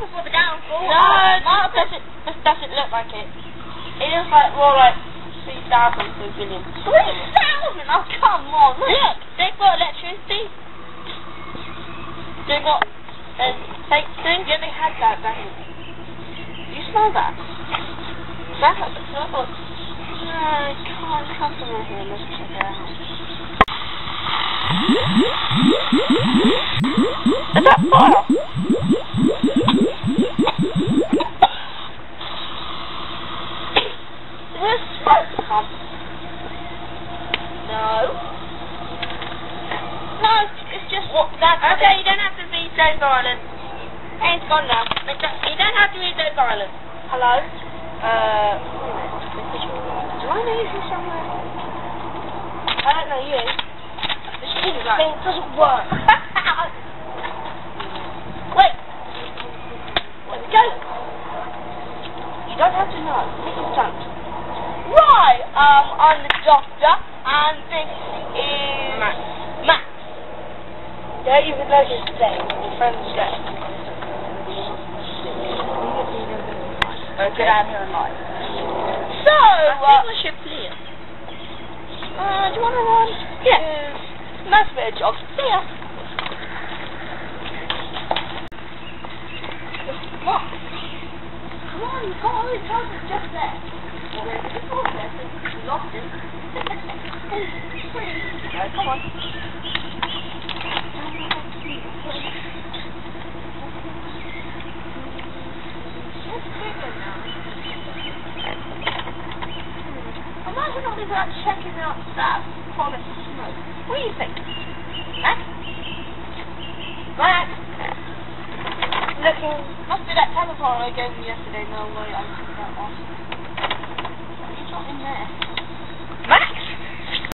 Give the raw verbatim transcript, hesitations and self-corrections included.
before the downfall. No, it doesn't, it doesn't look like it. It looks like more like three thousand to a billion. three thousand? Oh, come on. Look, look they've got electricity. They've got, uh, they, yeah, they had that back in. You smell that? That's like the smell. No, I can't come from over here. Let's check it out. Is that fire? Where's smoke come? No. No, it's just what that. Okay, you don't have to be so violent. Hey, it's gone now. You don't have to be so violent. Hello? Uh, do I know you somewhere? I don't know you. This thing doesn't work. Wait. Let me go. You don't have to know. Please don't. Right. Um, I'm the doctor, and this is Max. Max. Don't even notice today when your friends get. Okay. Get out here and lie. So, I think uh, we should play it. Uh, do you want to run? Yeah. Uh, nice bit of jog. See ya. Come on. Come on, you can't always tell us it's just there. Well, there's a before there, so you lost it. Right, come on. It's bigger now. Imagine all these out checking out that promised smoke. What do you think? Max? Max? Looking. Must be that telephone I gave you yesterday. No way, I took that off. He's not in there. Max?